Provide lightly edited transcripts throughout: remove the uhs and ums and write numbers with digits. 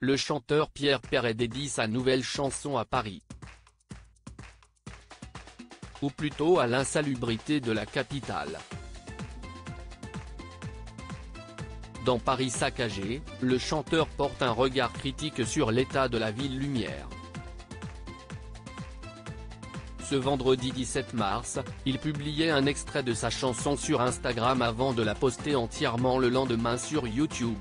le chanteur Pierre Perret dédie sa nouvelle chanson à Paris. Ou plutôt à l'insalubrité de la capitale. Dans Paris saccagé, le chanteur porte un regard critique sur l'état de la ville lumière. Ce vendredi 17 mars, il publiait un extrait de sa chanson sur Instagram avant de la poster entièrement le lendemain sur YouTube.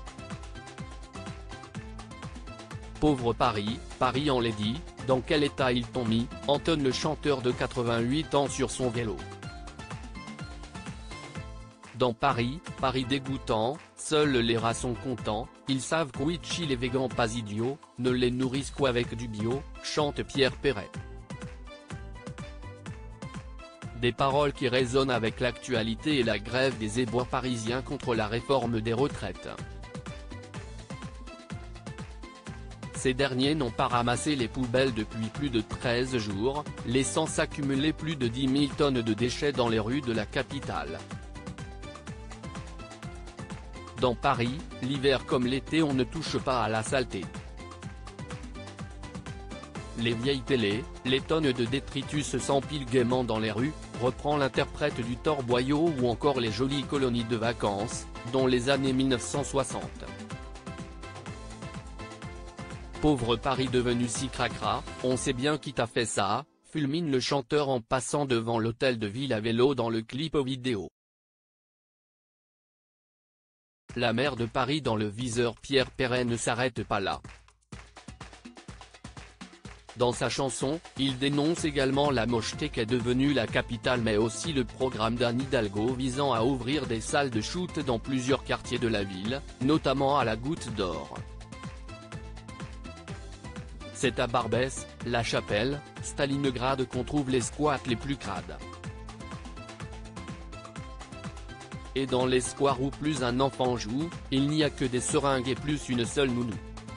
Pauvre Paris, Paris en lady, dans quel état ils t'ont mis, entonne le chanteur de 88 ans sur son vélo. Dans Paris, Paris dégoûtant, seuls les rats sont contents, ils savent qu'Ouichi les végans pas idiots, ne les nourrissent qu'avec du bio, chante Pierre Perret. Des paroles qui résonnent avec l'actualité et la grève des éboueurs parisiens contre la réforme des retraites. Ces derniers n'ont pas ramassé les poubelles depuis plus de 13 jours, laissant s'accumuler plus de 10 000 tonnes de déchets dans les rues de la capitale. Dans Paris, l'hiver comme l'été on ne touche pas à la saleté. Les vieilles télés, les tonnes de détritus s'empilent gaiement dans les rues, reprend l'interprète du torboyau ou encore les jolies colonies de vacances, dont les années 1960. Pauvre Paris devenu si cracra, on sait bien qui t'a fait ça, fulmine le chanteur en passant devant l'hôtel de ville à vélo dans le clip vidéo. La maire de Paris dans le viseur Pierre Perret ne s'arrête pas là. Dans sa chanson, il dénonce également la mocheté qu'est devenue la capitale mais aussi le programme d'Anne Hidalgo visant à ouvrir des salles de shoot dans plusieurs quartiers de la ville, notamment à la Goutte d'Or. C'est à Barbès, La Chapelle, Stalingrad qu'on trouve les squats les plus crades. Et dans les squares où plus un enfant joue, il n'y a que des seringues et plus une seule nounou.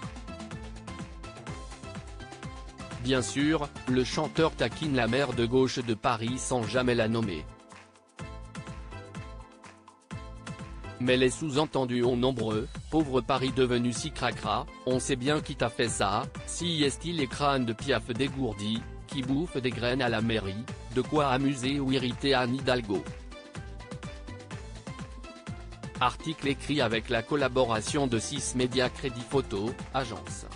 Bien sûr, le chanteur taquine la maire de gauche de Paris sans jamais la nommer. Mais les sous-entendus ont nombreux, pauvre Paris devenu si cracra, on sait bien qui t'a fait ça, si est-il les crânes de Piaf dégourdis, qui bouffent des graines à la mairie, de quoi amuser ou irriter Anne Hidalgo. Article écrit avec la collaboration de 6 Médias Crédit Photo, agence.